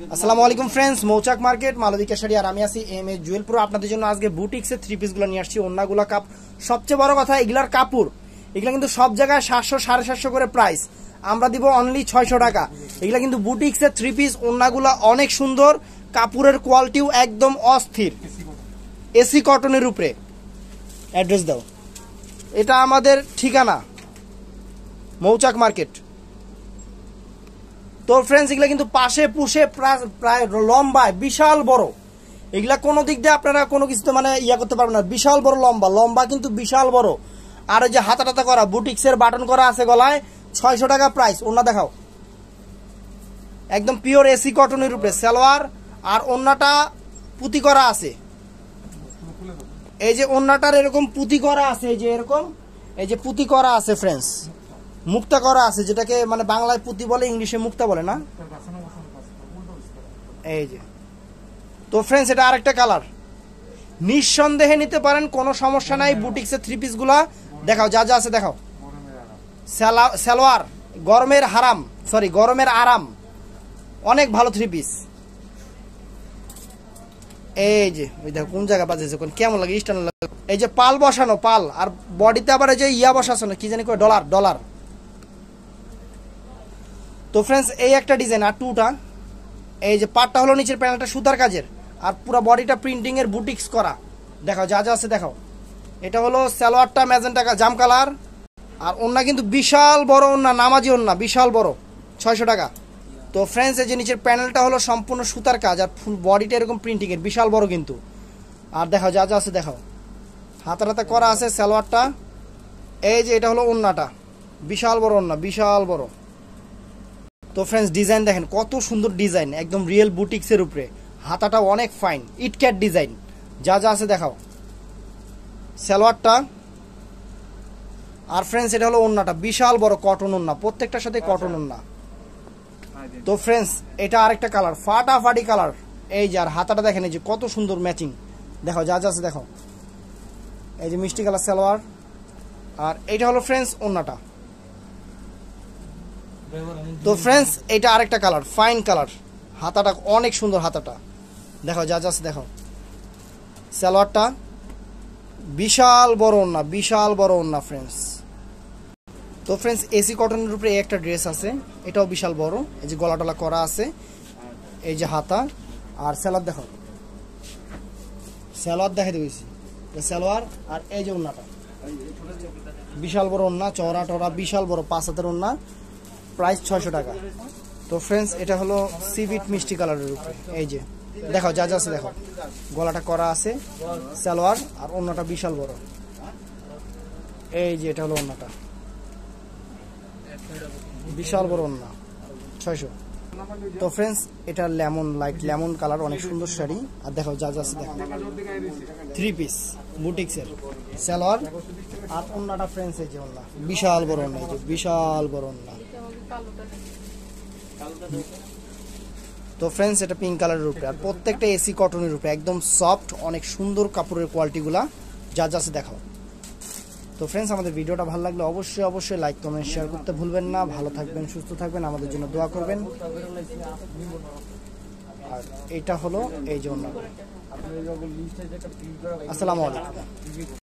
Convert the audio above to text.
আসসালামু আলাইকুম ফ্রেন্ডস, মৌচাক মার্কেট মালবিকা শাড়ি আর আমি আছি এম এ জুয়েল প্রো। আপনাদের জন্য আজকে বুটিক্সের থ্রি পিসগুলো নিয়ে আসছি। ওন্নাগুলা কাপ, সবচেয়ে বড় কথা এগুলার কাপড়, এগুলা কিন্তু সব জায়গায় 700 750 করে প্রাইস, আমরা দিব অনলি 600 টাকা। এগুলা কিন্তু বুটিক্সের থ্রি পিস, ওন্নাগুলা অনেক সুন্দর, কাপড়ের কোয়ালিটিও একদম অস্থির, এসি কটনের উপরে। অ্যাড্রেস দাও। এটা আমাদের ঠিকানা মৌচাক মার্কেট। তো ফ্রেন্ডস, এগুলা কিন্তু পাশে পুষে প্রায় লম্বায় বিশাল বড়, এগুলা কোনো দিক দিয়ে আপনারা কোনো কিছুতে মানে ইয়া করতে পারবেন না, বিশাল বড় লম্বা কিন্তু বিশাল বড়। আর ওই যে হাতা টাতা করা বুটিক্সের বাটন করা আছে গলায়, 600 টাকা প্রাইস। ওন্না দেখাও, একদম পিওর এসি কটনের উপরে সালোয়ার, আর ওন্নাটা পুঁতি করা আছে। এই যে ওন্নাটার এরকম পুঁতি করা আছে, এই যে এরকম, এই যে পুঁতি করা আছে ফ্রেন্ডস, মুক্তা করা আছে, যেটাকে মানে বাংলায় পুঁতি বলে, ইংলিশে মুক্তা বলে না। এই যে তো ফ্রেন্ডস, এটা আরেকটা কালার, নিঃসন্দেহে নিতে পারেন, কোনো সমস্যা নাই। বুটিক্সের থ্রি পিস গুলা দেখাও, যা যা আছে দেখাও। সালোয়ার গরমের হারাম, সরি গরমের আরাম, অনেক ভালো থ্রি পিস। এই যে ওই দেখো কোন জায়গা বাজেছে, কোন কেমন লাগে, স্টান লাগে। এই যে পাল বসানো, পাল, আর বডিতে আবার এই যে ইয়া বসানো, কি জানি কয়, ডলার। তো ফ্রেন্ডস, এই একটা ডিজাইন, আর টুটা, এই যে পাটটা হলো নিচের প্যানেলটা সুতার কাজের, আর পুরো বডিটা প্রিন্টিং এর বুটিক্স করা। দেখাও, যা যা আছে দেখাও। এটা হলো সালোয়ারটা ম্যাজেন্টা জাম কালার, আর ওন্না কিন্তু বিশাল বড় ওন্না, নামাজি ওন্না, বিশাল বড়, 600 টাকা। তো ফ্রেন্ডস, এই যে নিচের প্যানেলটা হলো সম্পূর্ণ সুতার কাজ, আর ফুল বডিটা এরকম প্রিন্টিং এর, বিশাল বড় কিন্তু। আর দেখাও, যা যা আছে দেখাও। হাতা করা আছে সালোয়ারটা। এই যে এটা হলো ওন্নাটা, বিশাল বড় ওন্না, বিশাল বড়। তো ফ্রেন্ডস, ডিজাইন দেখেন কত সুন্দর ডিজাইন, একদম রিয়েল বুটিক্সের উপরে। হাতাটা অনেক ফাইন, ইটক্যাট ডিজাইন, যা যা আছে দেখাও। সালোয়ারটা, আর ফ্রেন্ডস এটা হলো ওন্নাটা, বিশাল বড় কটন ওন্না, প্রত্যেকটার সাথে কটন ওন্না। তো ফ্রেন্ডস, এটা আরেকটা কালার, ফাটাফাটি কালার। এই যে আর হাতাটা দেখেন, এই যে কত সুন্দর ম্যাচিং, দেখাও, যা যা আছে দেখাও। এই যে মিষ্টি কালার সালোয়ার, আর এইটা হলো ফ্রেন্ডস ওন্নাটা। তো ফ্রেন্ডস, এটা আরেকটা কালার, ফাইন কালার, হাতাটা অনেক সুন্দর, হাতাটা দেখো, যা যা আছে দেখো। সালোয়ারটা বিশাল বড় ওন্না, বিশাল বড় ওন্না ফ্রেন্ডস। তো ফ্রেন্ডস, এসি কটনের উপরে একটা ড্রেস আছে, এটাও বিশাল বড়, এই যে গলা টলা করা আছে, এই যে হাতা, আর সালোয়ার দেখো, সালোয়ার দেখে দিয়েছি, সালোয়ার, আর এই যে ওন্নাটা বিশাল বড় ওন্না, চওড়া টড়া বিশাল বড়, 5 হাতের ওন্না, প্রাইস 600 টাকা। তো ফ্রেন্ডস, এটা হলো সিভিট মিষ্টি কালারের উপরে, এই যে দেখো, যা যা আছে দেখো। গলাটা করা আছে, সালোয়ার, আর ওন্নাটা বিশাল বড়। এই যে এটা হলো ওন্নাটা, বিশাল বড় ওন্না, 600। তো ফ্রেন্ডস, এটা লেমন, লাইট লেমন কালার, অনেক সুন্দর শাড়ি। আর দেখো, যা যা আছে দেখো, থ্রি পিস বুটিক্সের, সালোয়ার, আর ওন্নাটা ফ্রেন্ডস, এই যে ওন্না বিশাল বড় ওন্না, এই যে বিশাল বড় ওন্না। তো ফ্রেন্ডস, এটা পিঙ্ক কালারের উপরে, আর প্রত্যেকটা এসি কটনের উপরে, একদম সফট, অনেক সুন্দর কাপড়ের কোয়ালিটিগুলা, যা যা আছে দেখাও। তো ফ্রেন্ডস, আমাদের ভিডিওটা ভালো লাগলে অবশ্যই লাইক কমেন্ট শেয়ার করতে ভুলবেন না। ভালো থাকবেন, সুস্থ থাকবেন, আমাদের জন্য দোয়া করবেন। আর এটা হলো এই যে ওন্না। আসসালামু আলাইকুম।